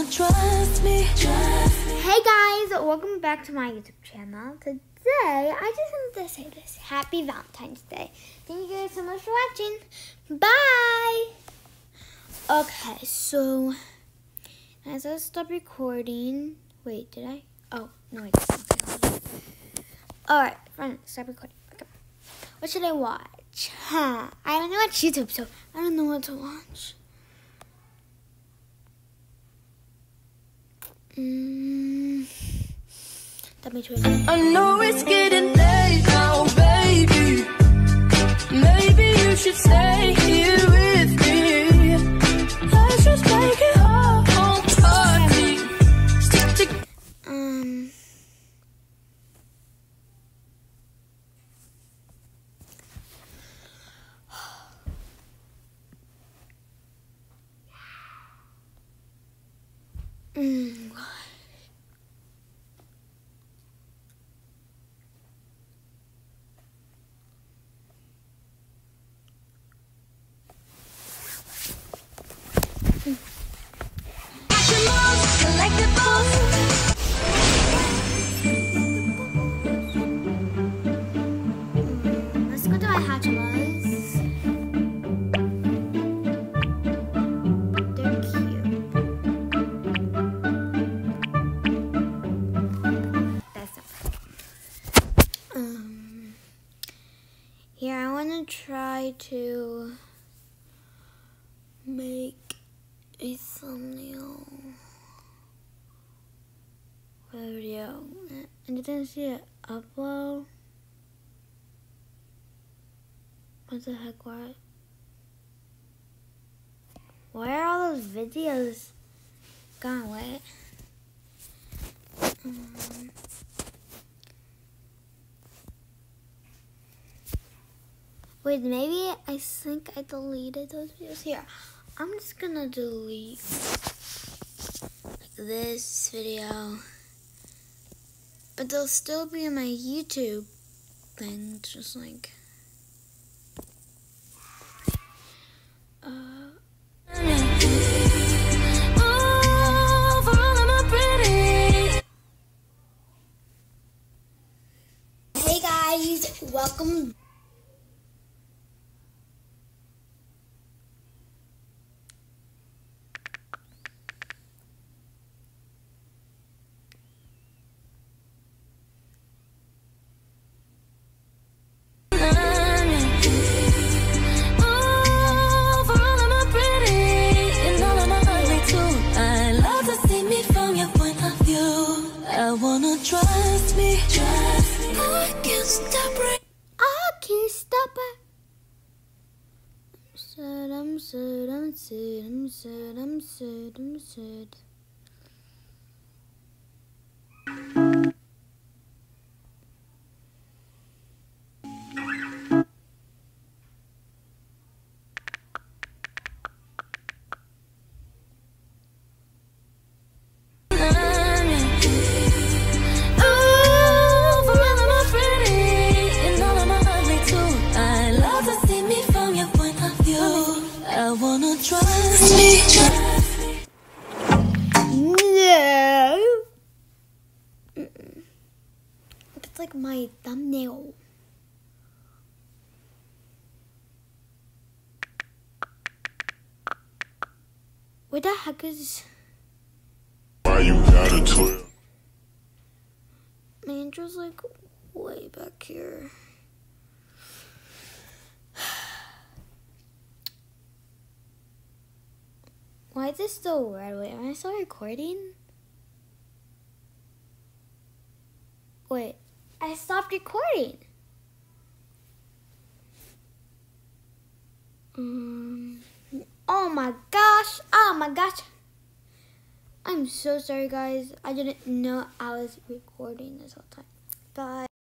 trust me. Hey guys, welcome back to my YouTube channel. Today, I just wanted to say this. Happy Valentine's Day. Thank you guys so much for watching. Bye! Okay, so, as I stop recording, wait, did I? Oh, no, I didn't. Okay. Alright, fine, stop recording. Okay. What should I watch? I only watch YouTube, so I don't know what to watch. Let me try. I know it's getting late now, baby. Maybe you should stay here with me. Let's just make it all party. Stick to Let's go to my Hatchimals. They're cute. That's not. Here I want to try to make a thumbnail video. I didn't see it upload. What the heck, why are all those videos gone away? Wait, maybe I think I deleted those videos. Here, I'm just gonna delete like this video, but they'll still be in my YouTube thing, just like. Hey guys, welcome. I wanna trust me. I can't stop it. I can't stop it. I'm sad. I wanna trust me. No. It's like my thumbnail. Where the heck is? Why you gotta twirl? My intro's like way back here. Why is this still red? Wait, am I still recording? Wait, I stopped recording. Oh my gosh. I'm so sorry, guys. I didn't know I was recording this whole time. Bye.